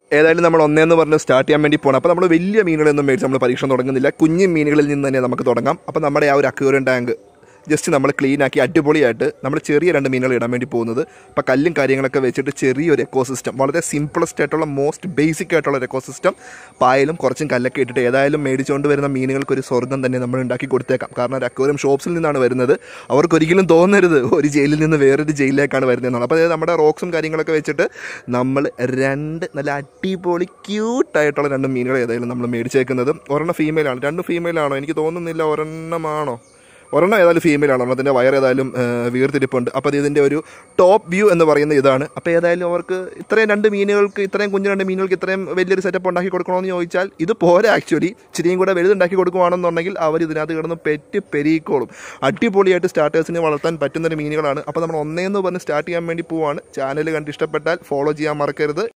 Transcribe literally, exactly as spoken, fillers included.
ഏതായാലും നമ്മൾ ഒന്നേന്ന് പറഞ്ഞ് സ്റ്റാർട്ട് ചെയ്യാൻ വേണ്ടി പോകണം. അപ്പോൾ നമ്മൾ വലിയ മീനുകളൊന്നും മേടിച്ച് നമ്മൾ പരീക്ഷണം തുടങ്ങുന്നില്ല. കുഞ്ഞു മീനുകളിൽ നിന്ന് തന്നെ നമുക്ക് തുടങ്ങാം. അപ്പോൾ നമ്മുടെ ആ ഒരു അക്വേറിയം ടാങ്ക് ജസ്റ്റ് നമ്മൾ ക്ലീൻ ആക്കി അടിപൊളിയായിട്ട് നമ്മൾ ചെറിയ രണ്ട് മീനുകൾ ഇടാൻ വേണ്ടി പോകുന്നത്. അപ്പോൾ കല്ലും കാര്യങ്ങളൊക്കെ വെച്ചിട്ട് ചെറിയൊരു എക്കോസിസ്റ്റം, വളരെ സിംപിളസ്റ്റ് ആയിട്ടുള്ള മോസ്റ്റ് ബേസിക് ആയിട്ടുള്ള ഒരു എക്കോസിസ്റ്റം, പായലും കുറച്ചും കല്ലൊക്കെ ഇട്ടിട്ട് ഏതായാലും മേടിച്ചുകൊണ്ട് വരുന്ന മീനുകൾക്കൊരു സ്വർഗ്ഗം തന്നെ നമ്മൾ ഉണ്ടാക്കി കൊടുത്തേക്കാം. കാരണം ഒരു അക്വേറിയം ഷോപ്സിൽ നിന്നാണ് വരുന്നത്. അവർക്കൊരിക്കലും തോന്നരുത് ഒരു ജയിലിൽ നിന്ന് വേറൊരു ജയിലിലേക്കാണ് വരുന്നതെന്നാണ്. അപ്പോൾ അതായത് നമ്മുടെ റോക്സും കാര്യങ്ങളൊക്കെ വെച്ചിട്ട് നമ്മൾ രണ്ട് നല്ല അടിപൊളി ക്യൂട്ടായിട്ടുള്ള രണ്ട് മീനുകൾ ഏതായാലും നമ്മൾ മേടിച്ചേക്കുന്നത്. ഒരെണ്ണം ഫീമെയിലാണ്. രണ്ട് ഫീമെയിലാണോ എനിക്ക് തോന്നുന്നില്ല, ഒരെണ്ണമാണോ? ഒരെണ്ണം ഏതായാലും ഫീമെയിലാണ്. ഒരെണ്ണത്തിൻ്റെ വയർ ഏതായാലും വീർത്തിരിപ്പുണ്ട്. അപ്പോൾ ഇതിൻ്റെ ഒരു ടോപ്പ് വ്യൂ എന്ന് പറയുന്നത് ഇതാണ്. അപ്പോൾ ഏതായാലും അവർക്ക് ഇത്രയും രണ്ട് മീനുകൾക്ക്, ഇത്രയും കുഞ്ഞു രണ്ട് മീനുകൾക്ക് ഇത്രയും വലിയൊരു സെറ്റപ്പ് ഉണ്ടാക്കി കൊടുക്കണമെന്ന് ചോദിച്ചാൽ ഇത് പോരാ. ആക്ച്വലി ഇച്ചിരിയും കൂടെ വലുതുണ്ടാക്കി കൊടുക്കുകയാണെന്നുണ്ടെങ്കിൽ അവർ ഇതിനകത്ത് കിടന്ന് പെറ്റ് പെരുകിക്കോളും. അടിപൊളിയായിട്ട് സ്റ്റാർട്ടേഴ്സിന് വളർത്താൻ പറ്റുന്നൊരു മീനുകളാണ്. അപ്പോൾ നമ്മൾ ഒന്നേന്ന് പറഞ്ഞ് സ്റ്റാർട്ട് ചെയ്യാൻ വേണ്ടി പോവാണ്. ചാനൽ കണ്ട് ഇഷ്ടപ്പെട്ടാൽ ഫോളോ ചെയ്യാൻ മറക്കരുത്.